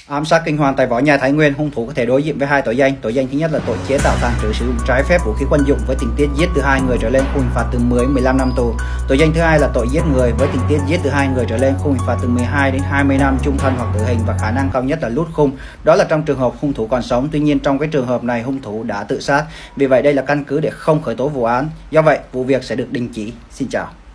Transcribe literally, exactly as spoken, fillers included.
Ám sát kinh hoàng tại võ nhai Thái Nguyên, hung thủ có thể đối diện với hai tội danh. Tội danh thứ nhất là tội chế tạo, tàng trữ, sử dụng trái phép vũ khí quân dụng với tình tiết giết từ hai người trở lên, khung hình phạt từ mười đến mười lăm năm tù. Tội danh thứ hai là tội giết người với tình tiết giết từ hai người trở lên, khung hình phạt từ mười hai đến hai mươi năm chung thân hoặc tử hình và khả năng cao nhất là lút khung. Đó là trong trường hợp hung thủ còn sống. Tuy nhiên trong cái trường hợp này hung thủ đã tự sát. Vì vậy đây là căn cứ để không khởi tố vụ án. Do vậy vụ việc sẽ được đình chỉ. Xin chào.